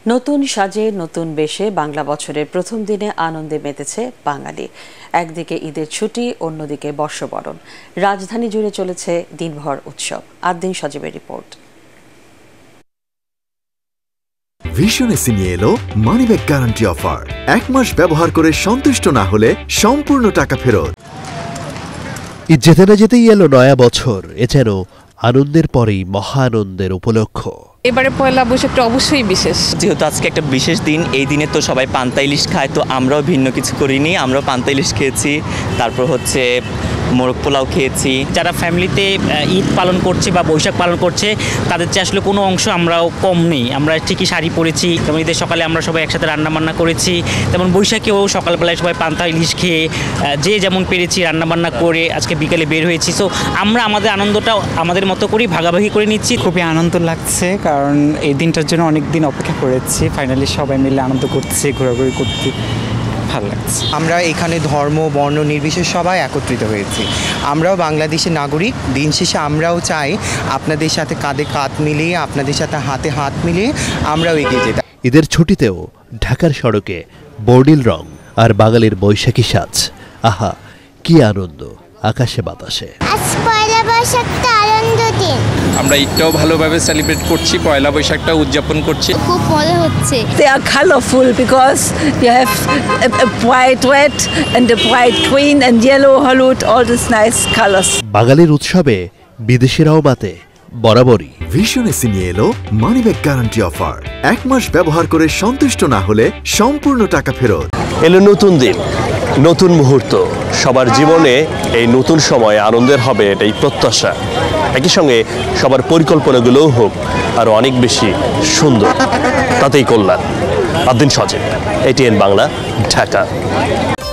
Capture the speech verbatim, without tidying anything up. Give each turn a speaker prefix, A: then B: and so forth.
A: নতুন সাজে নতুন বেশে বাংলা বছরের প্রথম দিনে আনন্দে মেতেছে বাঙালি। একদিকে ঈদের ছুটি, অন্যদিকে বর্ষবরণ। রাজধানী জুড়ে চলেছে দিনভর উৎসব। আদিন সজীবের রিপোর্ট।
B: ভিশন এসি নিয়ে এলো মানিব্যাগ গ্যারান্টি অফার। এক মাস ব্যবহার করে সন্তুষ্ট না হলে সম্পূর্ণ টাকা ফেরত।
C: ঈদ যেতে না যেতেই এলো নয়া বছর, এ যেন আনন্দের পরেই মহা আনন্দের উপলক্ষ।
D: এবারে পয়লা বৈশাখটা অবশ্যই বিশেষ,
E: যেহেতু আজকে একটা বিশেষ দিন। এই দিনে তো সবাই পান্তা ইলিশ খায়, তো আমরাও ভিন্ন কিছু করিনি, আমরাও পান্তা ইলিশ খেয়েছি। তারপর হচ্ছে মোরগ পোলাও খেয়েছি।
F: যারা ফ্যামিলিতে ঈদ পালন করছে বা বৈশাখ পালন করছে তাদের চেয়ে আসলে কোনো অংশ আমরাও কম নেই। আমরা ঠিকই শাড়ি পরেছি, যেমন ঈদের সকালে আমরা সবাই একসাথে রান্নাবান্না করেছি, তেমন বৈশাখেও সকালবেলায় সবাই পান্তা ইলিশ খেয়ে যে যেমন পেরেছি রান্নাবান্না করে আজকে বিকেলে বের হয়েছি। সো আমরা আমাদের আনন্দটা আমাদের মতো করেই ভাগাভাগি করে নিচ্ছি।
G: খুবই আনন্দ লাগছে, কারণ এই দিনটার জন্য অনেক দিন অপেক্ষা করেছি। ফাইনালি সবাই মিলে আনন্দ করছি, ঘোরাঘুরি করতে ভালো লাগছে।
H: আমরা এখানে ধর্ম বর্ণ নির্বিশেষে সবাই একত্রিত হয়েছি। আমরাও বাংলাদেশের নাগরিক। দিন শেষে আমরাও চাই আপনাদের সাথে কাঁধে কাঁধ মিলিয়ে, আপনাদের সাথে হাতে হাত মিলিয়ে আমরাও এগিয়ে যেতে।
C: ঈদের ছুটিতেও ঢাকার সড়কে বর্ডিল রং আর বাঙালির বৈশাখী সাজ, আহা কি আনন্দ আকাশে বাতাসে।
I: আমরা ঈদটাও ভালোভাবে সেলিব্রেট করছি, পয়লা বৈশাখটা উদযাপন করছি।
J: খুব মজা হচ্ছে।
K: They are colorful because you have a, a bright red and a bright green and yellow হলুদ, all these nice colors.
C: বাঙালির উৎসবে বিদেশিরাও মাতে বরাবরই।
B: ভিশন এসি নিয়ে এলো মানিব্যাগ গ্যারান্টি অফার। এক মাস ব্যবহার করে সন্তুষ্ট না হলে সম্পূর্ণ টাকা ফেরত।
L: এলো নতুন দিন, নতুন মুহূর্ত। সবার জীবনে এই নতুন সময় আনন্দের হবে, এটাই প্রত্যাশা। একই সঙ্গে সবার পরিকল্পনাগুলোও হোক আরও অনেক বেশি সুন্দর, তাতেই কল্যাণ। আদিন সজীব, এটিএন বাংলা, ঢাকা।